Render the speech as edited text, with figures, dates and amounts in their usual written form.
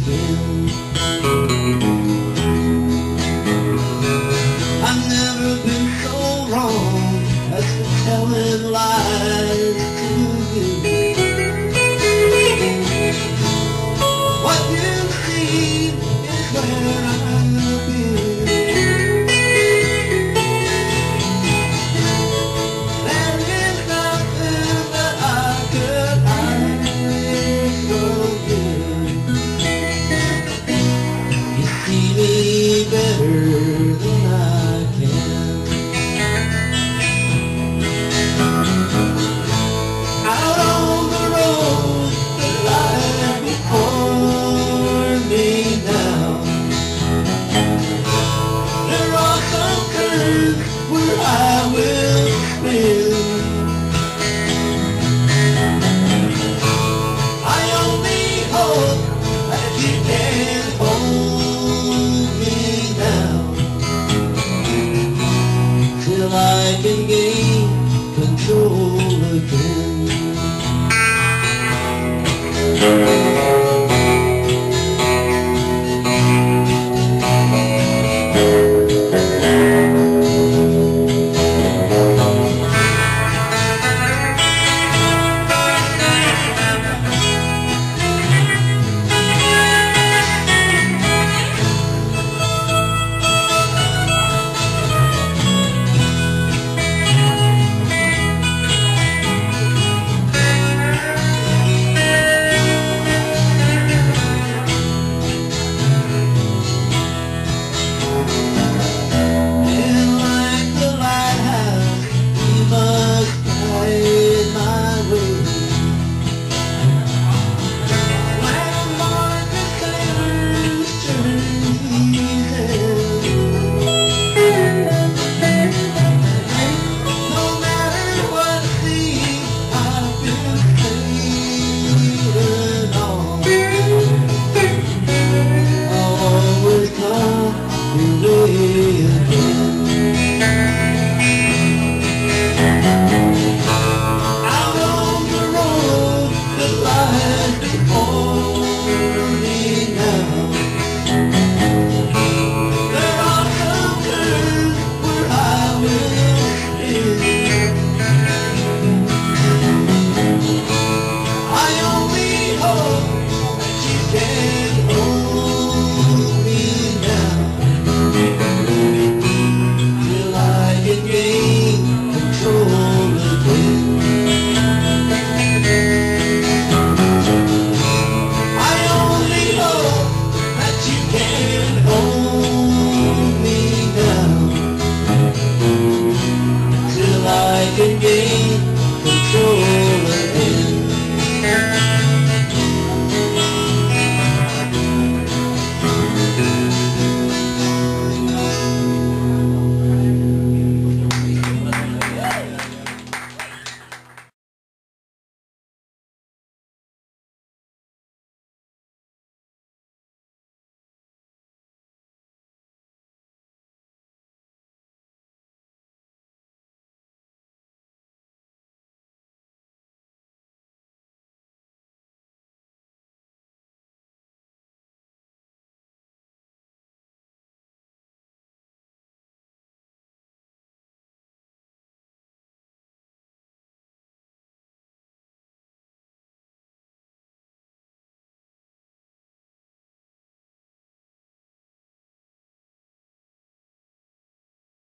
again. I've never been so wrong as to telling lies to you. What you see is where I've been. There is nothing that I could hide from you. You see me better than I can. Out on the road that lies before me now, there are some curves where I will spin. I only hope that you can hold me now till I can gain control again.